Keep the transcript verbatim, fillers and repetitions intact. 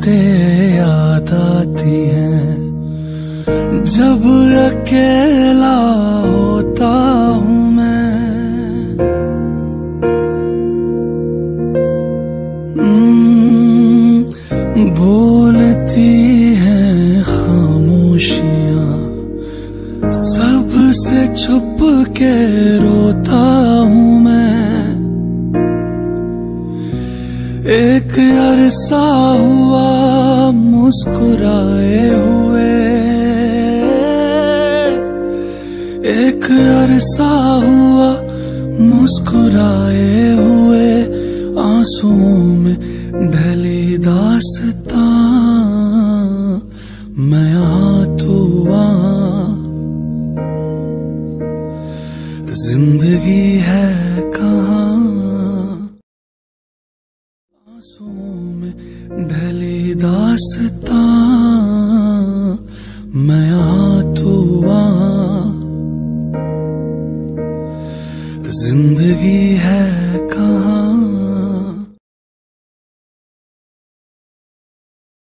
बातें याद आती हैं जब अकेला होता हूँ मैं। बोलती हैं खामोशियाँ, सबसे छुप के रोता हूँ मैं। एक अरसा हुआ मुस्कुराए हुए, एक अरसा हुआ मुस्कुराए हुए, आंसुओं में ढली दास्तां मैं यहाँ तू वहाँ। जिंदगी है कहाँ, आंसुओं में ढली दास्तां मैं यहाँ तू वहाँ। जिंदगी है कहाँ।